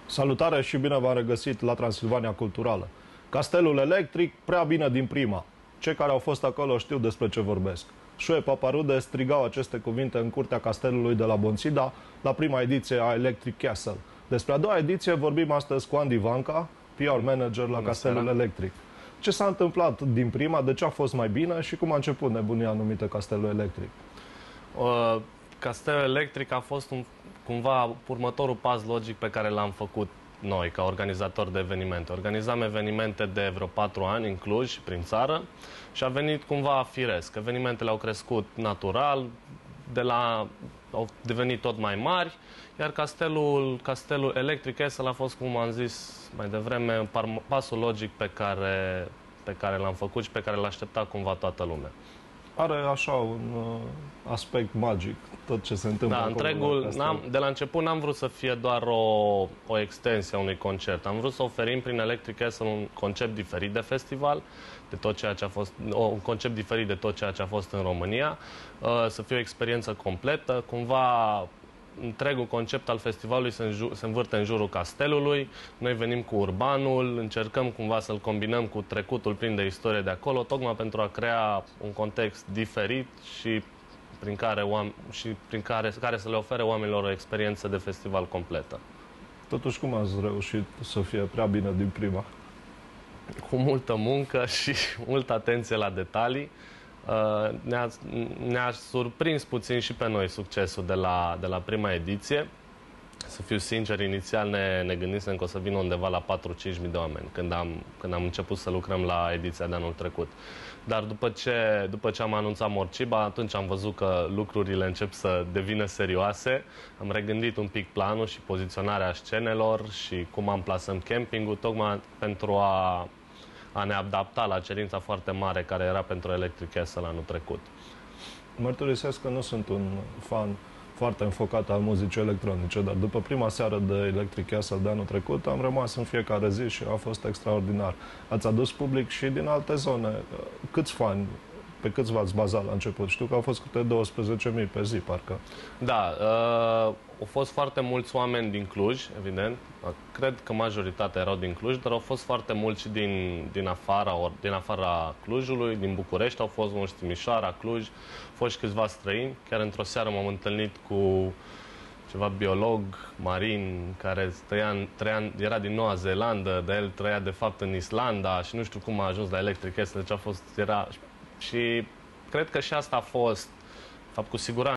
Salutare și bine v-am regăsit la Transilvania Culturală. Castelul electric, prea bine din prima. Cei care au fost acolo știu despre ce vorbesc. Șoe Paparude strigau aceste cuvinte în curtea castelului de la Bonțida la prima ediție a Electric Castle. Despre a doua ediție vorbim astăzi cu Andy Vanca, PR manager la Castelul Electric. Ce s-a întâmplat din prima, de ce a fost mai bine și cum a început nebunia numită Castelul Electric? Castelul Electric a fost cumva următorul pas logic pe care l-am făcut noi, ca organizatori de evenimente. Organizam evenimente de vreo 4 ani în Cluj și prin țară și a venit cumva firesc. Evenimentele au crescut natural, au devenit tot mai mari, iar Castelul Electric Castle a fost, cum am zis mai devreme, pasul logic pe care l-am făcut și pe care l-aștepta cumva toată lumea. Are așa un aspect magic, tot ce se întâmplă acolo. Întregul, de la început n-am vrut să fie doar o extensie a unui concert. Am vrut să oferim prin Electric Castle un concept diferit de festival, de tot ceea ce a fost, un concept diferit de tot ceea ce a fost în România, să fie o experiență completă, cumva. Întregul concept al festivalului se învârte în jurul castelului. Noi venim cu urbanul, încercăm cumva să-l combinăm cu trecutul plin de istorie de acolo, tocmai pentru a crea un context diferit și care să le ofere oamenilor o experiență de festival completă. Totuși, cum ați reușit să fie prea bine din prima? Cu multă muncă și multă atenție la detalii. Ne-a surprins puțin și pe noi succesul de la prima ediție. Să fiu sincer, inițial ne gândisem că o să vină undeva la 4-5 mii de oameni când am început să lucrăm la ediția de anul trecut. Dar după ce am anunțat Morciba, atunci am văzut că lucrurile încep să devină serioase. Am regândit un pic planul și poziționarea scenelor și cum amplasăm campingul, tocmai pentru a ne adapta la cerința foarte mare care era pentru Electric Castle anul trecut. Mărturisesc că nu sunt un fan foarte înfocat al muzicii electronice, dar după prima seară de Electric Castle de anul trecut am rămas în fiecare zi și a fost extraordinar. Ați adus public și din alte zone. Câți fani, pe câți v-ați bazat la început? Știu că au fost câte 12.000 pe zi, parcă. Da, au fost foarte mulți oameni din Cluj, evident. Cred că majoritatea erau din Cluj, dar au fost foarte mulți și din afara Clujului, din București, au fost mulți Timișoara, Cluj, au fost și câțiva străini. Chiar într-o seară m-am întâlnit cu ceva biolog marin care era din Noua Zeelandă, dar el trăia de fapt în Islanda și nu știu cum a ajuns la Electric Castle, deci și cred că și asta a fost, de fapt, cu siguranță.